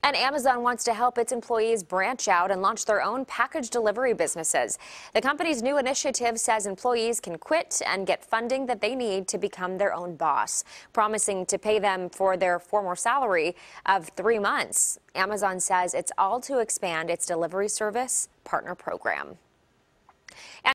And Amazon wants to help its employees branch out and launch their own package delivery businesses. The company's new initiative says employees can quit and get funding that they need to become their own boss, promising to pay them for their former salary of 3 months. Amazon says it's all to expand its delivery service partner program.